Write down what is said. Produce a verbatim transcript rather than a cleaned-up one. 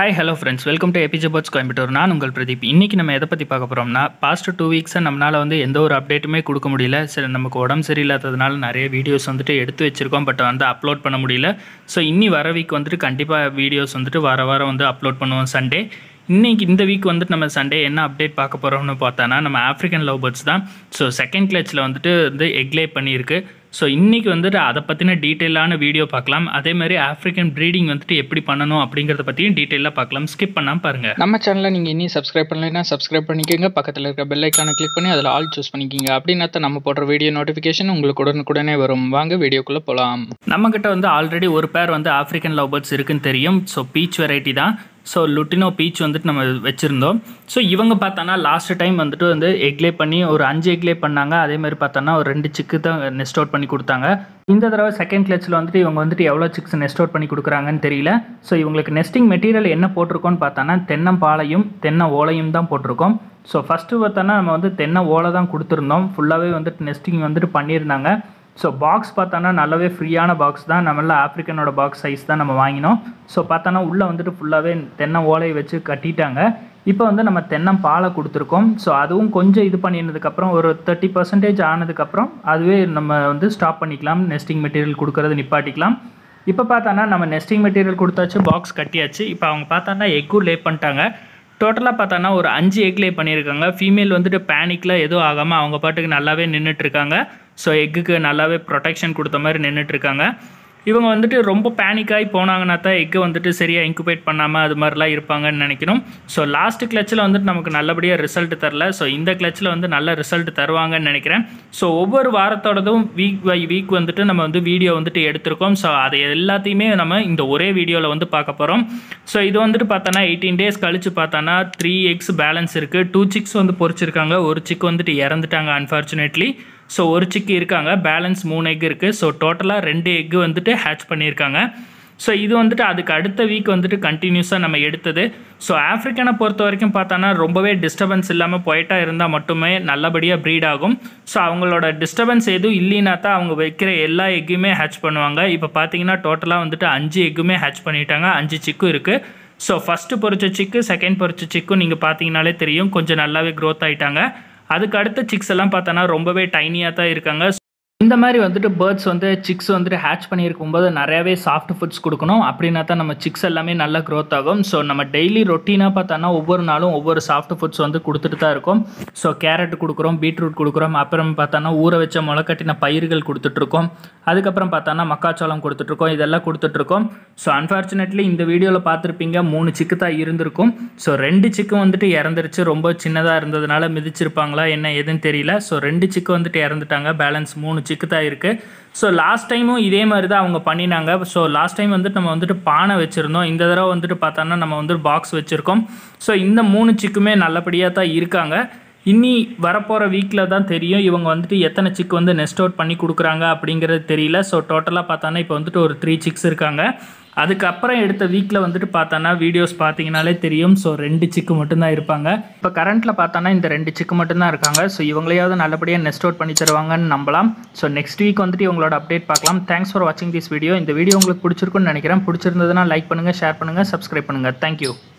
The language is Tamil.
Hi, hello friends. Welcome to Epic Birds Coimbatore. நான் உங்கள் பிரதீப். இன்னைக்கு நம்ம எதை பத்தி பார்க்க போறோம்னா, பாஸ்ட் டூ வீக்ஸா நம்மளால வந்து எந்த ஒரு அப்டேட்டுமே கொடுக்க முடியல. சரி, நமக்கு உடம்பு சரியில்லாததுனால நிறைய வீடியோஸ் வந்துட்டு எடுத்து வச்சிருக்கோம், பட் வந்து அப்லோட் பண்ண முடியல. ஸோ இன்னி வர வீக் வந்துட்டு கண்டிப்பாக வீடியோஸ் வந்துட்டு வார வாரம் வந்து அப்லோட் பண்ணுவோம் சண்டே. இன்றைக்கி இந்த வீக் வந்துட்டு நம்ம சண்டே என்ன அப்டேட் பார்க்க போகிறோம்னு பார்த்தோன்னா, நம்ம ஆஃப்ரிக்கன் லவ் பேர்ட்ஸ் தான். ஸோ செகண்ட் கிளச்சில் வந்துட்டு வந்து எக்லே பண்ணியிருக்கு. ஸோ இன்றைக்கி வந்துட்டு அதை பற்றின டீட்டெயிலான வீடியோ பார்க்கலாம். அதே மாதிரி ஆஃப்ரிக்கன் ப்ரீடிங் வந்துட்டு எப்படி பண்ணணும் அப்படிங்கிறத பற்றியும் டீட்டெயிலாக பார்க்கலாம். ஸ்கிப் பண்ணாமல் பாருங்கள். நம்ம சேனலில் நீங்கள் இன்னும் சப்ஸ்கிரைப் பண்ணலைன்னா சப்ஸ்கிரைப் பண்ணிக்கோங்க. பக்கத்தில் இருக்க பெல் ஐக்கானை கிளிக் பண்ணி அதில் ஆல் சூஸ் பண்ணிக்கிங்க. அப்படின்னா தான் நம்ம போடுற வீடியோ நோட்டிஃபிகேஷன் உங்களுக்கு உடனுக்குடனே வரும். வாங்க வீடியோக்குள்ளே போகலாம். நம்மக்கிட்ட வந்து ஆல்ரெடி ஒரு பேர் வந்து ஆஃப்ரிக்கன் லவ் பேர்ட்ஸ் இருக்குன்னு தெரியும். ஸோ பீச் வெரைட்டி தான். ஸோ லுட்டினோ பீச் வந்துட்டு நம்ம வச்சுருந்தோம். ஸோ இவங்க பார்த்தோன்னா லாஸ்ட் டைம் வந்துட்டு வந்து எக்லே பண்ணி ஒரு அஞ்சு எக்லே பண்ணாங்க. அதேமாதிரி பார்த்தோன்னா ஒரு ரெண்டு சிக்கு தான் நெஸ்ட் அவுட் பண்ணி கொடுத்தாங்க. இந்த தடவை செகண்ட் கிளச்சில் வந்துட்டு இவங்க வந்துட்டு எவ்வளோ சிக்ஸ் நெஸ்ட் அவுட் பண்ணி கொடுக்குறாங்கன்னு தெரியல. ஸோ இவங்களுக்கு நெஸ்டிங் மெட்டீரியல் என்ன போட்டிருக்கோன்னு பார்த்தோன்னா தென்னம்பாலையும் தென்னை ஓலையும் தான் போட்டிருக்கோம். ஸோ ஃபஸ்ட்டு பார்த்தோன்னா நம்ம வந்து தென்னை ஓலை தான் கொடுத்துருந்தோம். ஃபுல்லாகவே வந்துட்டு நெஸ்டிங் வந்துட்டு பண்ணியிருந்தாங்க. ஸோ பாக்ஸ் பார்த்தோன்னா நல்லாவே ஃப்ரீயான பாக்ஸ் தான். நம்மளாம் ஆஃப்ரிக்கனோட பாக்ஸ் சைஸ் தான் நம்ம வாங்கினோம். ஸோ பார்த்தோன்னா உள்ளே வந்துட்டு ஃபுல்லாகவே தென்னை ஓலையை வச்சு கட்டிட்டாங்க. இப்போ வந்து நம்ம தென்னம்பாலை கொடுத்துருக்கோம். ஸோ அதுவும் கொஞ்சம் இது பண்ணினதுக்கப்புறம் ஒரு தேர்ட்டி பர்சன்டேஜ் ஆனதுக்கப்புறம் அதுவே நம்ம வந்து ஸ்டாப் பண்ணிக்கலாம். நெஸ்டிங் மெட்டீரியல் கொடுக்குறது நிப்பாட்டிக்கலாம். இப்போ பார்த்தோன்னா நம்ம நெஸ்டிங் மெட்டீரியல் கொடுத்தாச்சு, பாக்ஸ் கட்டியாச்சு. இப்போ அவங்க பார்த்தோன்னா எக்கும் லே பண்ணிட்டாங்க. டோட்டலாக பார்த்தோன்னா ஒரு அஞ்சு எக் லே பண்ணியிருக்காங்க. ஃபீமேல் வந்துட்டு பேனிக்கில் எதுவும் ஆகாமல் அவங்க பாட்டுக்கு நல்லாவே நின்றுட்டுருக்காங்க. ஸோ எக்குக்கு நல்லாவே ப்ரொடெக்ஷன் கொடுத்த மாதிரி நின்றுட்டுருக்காங்க. இவங்க வந்துட்டு ரொம்ப பேனிக்காகி போனாங்கன்னா தான் எக்கு வந்துட்டு சரியாக இன்குபேட் பண்ணாமல் அது மாதிரிலாம் இருப்பாங்கன்னு நினைக்கணும். ஸோ லாஸ்ட்டு கிளச்சில் வந்துட்டு நமக்கு நல்லபடியாக ரிசல்ட் தரல. ஸோ இந்த கிளச்சில் வந்து நல்ல ரிசல்ட் தருவாங்கன்னு நினைக்கிறேன். ஸோ ஒவ்வொரு வாரத்தோடதும் வீக் பை வீக் வந்துட்டு நம்ம வந்து வீடியோ வந்துட்டு எடுத்திருக்கோம். ஸோ அதை எல்லாத்தையுமே நம்ம இந்த ஒரே வீடியோவில் வந்து பார்க்க போகிறோம். ஸோ இது வந்துட்டு பார்த்தோன்னா எயிட்டீன் டேஸ் கழித்து பார்த்தோன்னா த்ரீ எக்ஸ் பேலன்ஸ் இருக்குது. டூ சிக்ஸ் வந்து பொறிச்சிருக்காங்க. ஒரு சிக் வந்துட்டு இறந்துட்டாங்க அன்ஃபார்ச்சுனேட்லி. ஸோ ஒரு சிக்கு இருக்காங்க, பேலன்ஸ் மூணு எக் இருக்குது. ஸோ டோட்டலாக ரெண்டு எக்கு வந்துட்டு ஹேட்ச் பண்ணியிருக்காங்க. ஸோ இது வந்துட்டு அதுக்கு அடுத்த வீக் வந்துட்டு கண்டினியூஸாக நம்ம எடுத்தது. ஸோ ஆஃப்ரிக்கனை பொறுத்த வரைக்கும் பார்த்தோன்னா ரொம்பவே டிஸ்டர்பன்ஸ் இல்லாமல் பொயிட்டாக இருந்தால் மட்டுமே நல்லபடியாக ப்ரீட் ஆகும். ஸோ அவங்களோட டிஸ்டர்பன்ஸ் எதுவும் இல்லைனா தான் அவங்க வைக்கிற எல்லா எக்குமே ஹேட்ச் பண்ணுவாங்க. இப்போ பார்த்தீங்கன்னா டோட்டலாக வந்துட்டு அஞ்சு எக்குமே ஹேட்ச் பண்ணிட்டாங்க. அஞ்சு சிக்கும் இருக்குது. ஸோ ஃபஸ்ட்டு பொறிச்ச சிக்கு, செகண்ட் பொறிச்ச சிக்கும் நீங்கள் பார்த்தீங்கனாலே தெரியும், கொஞ்சம் நல்லாவே க்ரோத் ஆகிட்டாங்க. அதுக்கு அடுத்த சிக்ஸ் எல்லாம் பார்த்தோன்னா ரொம்பவே டைனியாக தான் இருக்காங்க. இந்த மாதிரி வந்துட்டு பேர்ட்ஸ் வந்து சிக்ஸ் வந்துட்டு ஹேட்ச் பண்ணியிருக்கும்போது நிறையாவே சாஃப்ட் ஃபுட்ஸ் கொடுக்கணும். அப்படின்னா தான் நம்ம சிக்ஸ் எல்லாமே நல்லா க்ரோத் ஆகும். ஸோ நம்ம டெய்லி ரொட்டீனாக பார்த்தோன்னா ஒவ்வொரு நாளும் ஒவ்வொரு சாஃப்ட் ஃபுட்ஸ் வந்து கொடுத்துட்டு தான் இருக்கும். ஸோ கேரட் கொடுக்குறோம், பீட்ரூட் கொடுக்குறோம், அப்புறம் பார்த்தோன்னா ஊற வச்ச முளைக்கட்டின பயிர்கள் கொடுத்துட்ருக்கோம். அதுக்கப்புறம் பார்த்தோன்னா மக்காச்சோளம் கொடுத்துட்ருக்கோம். இதெல்லாம் கொடுத்துட்ருக்கோம். ஸோ அன்ஃபார்ச்சுனேட்லி இந்த வீடியோவில் பார்த்துருப்பீங்க, மூணு சிக்கு தான் இருந்திருக்கும். ஸோ ரெண்டு சிக்கும் வந்துட்டு இறந்துருச்சு. ரொம்ப சின்னதாக இருந்ததுனால மிதிச்சிருப்பாங்களா என்ன எதுன்னு தெரியல. ஸோ ரெண்டு சிக்கு வந்துட்டு இறந்துட்டாங்க. பேலன்ஸ் மூணு சிக்கு தான் இருக்குது. ஸோ லாஸ்ட் டைமும் இதே மாதிரி தான் அவங்க பண்ணினாங்க. ஸோ லாஸ்ட் டைம் வந்துட்டு நம்ம வந்துட்டு பானை வச்சுருந்தோம். இந்த தடவை வந்துட்டு பார்த்தோன்னா நம்ம வந்து பாக்ஸ் வச்சுருக்கோம். ஸோ இந்த மூணு சிக்குமே நல்லபடியாக தான் இருக்காங்க. இன்னி வரப்போகிற வீக்கில் தான் தெரியும் இவங்க வந்துட்டு எத்தனை சிக்கு வந்து நெஸ்ட் அவுட் பண்ணி கொடுக்குறாங்க அப்படிங்கிறது தெரியல. ஸோ டோட்டலாக பார்த்தோன்னா இப்போ வந்துட்டு ஒரு த்ரீ சிக்ஸ் இருக்காங்க. அதுக்கப்புறம் எடுத்த வீக்கில் வந்துட்டு பார்த்தோன்னா வீடியோஸ் பார்த்தீங்கனாலே தெரியும். ஸோ ரெண்டு சிக்கு மட்டும்தான் இருப்பாங்க. இப்போ கரண்ட்டில் பார்த்தோன்னா இந்த ரெண்டு சிக்கு மட்டும்தான் இருக்காங்க. ஸோ இவங்களையாவது நல்லபடியாக நெஸ்ட் அவுட் பண்ணி தருவாங்கன்னு நம்பலாம். ஸோ நெக்ஸ்ட் வீக் வந்துட்டு இவங்களோட அப்டேட் பார்க்கலாம். தேங்க்ஸ் ஃபார் வாட்சிங் திஸ் வீடியோ. இந்த வீடியோ உங்களுக்கு பிடிச்சிருக்குன்னு நினைக்கிறேன். பிடிச்சிருந்ததுன்னா லைக் பண்ணுங்கள், ஷேர் பண்ணுங்கள், சப்ஸ்கிரைப் பண்ணுங்கள். தேங்க்யூ.